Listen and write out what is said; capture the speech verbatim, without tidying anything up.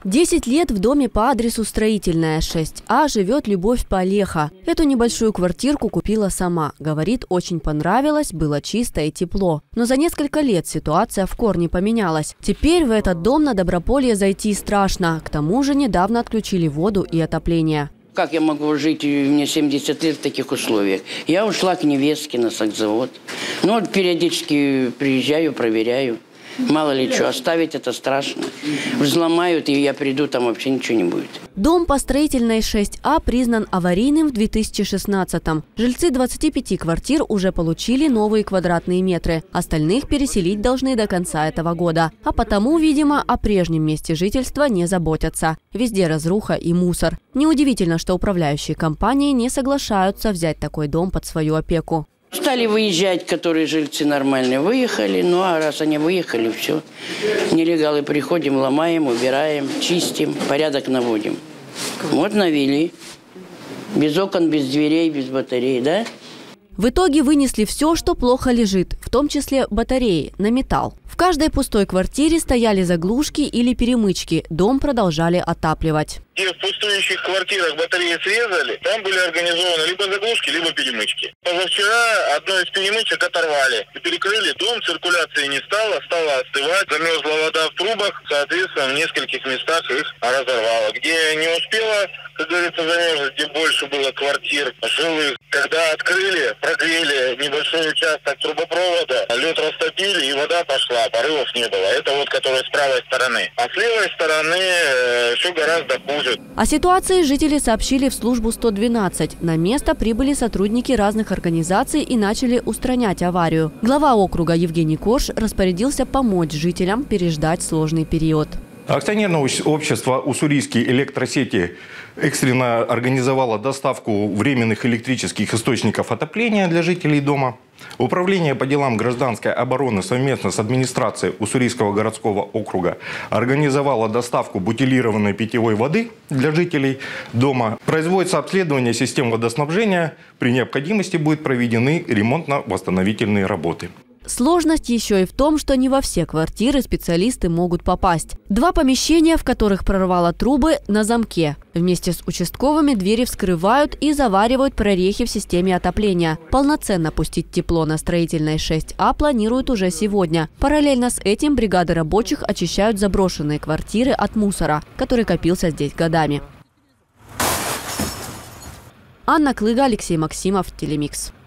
Десять лет в доме по адресу Строительная, шесть А живет Любовь Полеха. Эту небольшую квартирку купила сама. Говорит, очень понравилось, было чисто и тепло. Но за несколько лет ситуация в корне поменялась. Теперь в этот дом на Доброполье зайти страшно. К тому же недавно отключили воду и отопление. Как я могу жить, мне семьдесят лет в таких условиях? Я ушла к невестке на сакзавод. Ну вот периодически приезжаю, проверяю. Мало ли что, оставить это страшно. Взломают, и я приду, там вообще ничего не будет. Дом по Строительной шесть А признан аварийным в две тысячи шестнадцатом. Жильцы двадцати пяти квартир уже получили новые квадратные метры. Остальных переселить должны до конца этого года. А потому, видимо, о прежнем месте жительства не заботятся. Везде разруха и мусор. Неудивительно, что управляющие компании не соглашаются взять такой дом под свою опеку. Стали выезжать, которые жильцы нормальные, выехали. Ну а раз они выехали, все. Нелегалы приходим, ломаем, убираем, чистим, порядок наводим. Вот навели. Без окон, без дверей, без батарей, да? В итоге вынесли все, что плохо лежит, в том числе батареи, на металл. В каждой пустой квартире стояли заглушки или перемычки. Дом продолжали отапливать. Где в пустующих квартирах батареи срезали, там были организованы либо заглушки, либо перемычки. Позавчера одну из перемычек оторвали. И перекрыли дом, циркуляции не стало, стала остывать. Замерзла вода в трубах, соответственно, в нескольких местах их разорвало. Где не успела, как говорится, замерзнуть, где больше было квартир жилых. Когда открыли, прогрели небольшой участок трубопровода, лед растопили и вода пошла, порывов не было. Это вот которая с правой стороны. А с левой стороны э, еще гораздо хуже. О ситуации жители сообщили в службу сто двенадцать. На место прибыли сотрудники разных организаций и начали устранять аварию. Глава округа Евгений Корж распорядился помочь жителям переждать сложный период. Акционерное общество «Уссурийские электросети» экстренно организовало доставку временных электрических источников отопления для жителей дома. Управление по делам гражданской обороны совместно с администрацией Уссурийского городского округа организовало доставку бутилированной питьевой воды для жителей дома. Производится обследование систем водоснабжения. При необходимости будут проведены ремонтно-восстановительные работы. Сложность еще и в том, что не во все квартиры специалисты могут попасть. Два помещения, в которых прорвало трубы, на замке. Вместе с участковыми двери вскрывают и заваривают прорехи в системе отопления. Полноценно пустить тепло на Строительной шесть А планируют уже сегодня. Параллельно с этим бригады рабочих очищают заброшенные квартиры от мусора, который копился здесь годами. Анна Клыга, Алексей Максимов, Телемикс.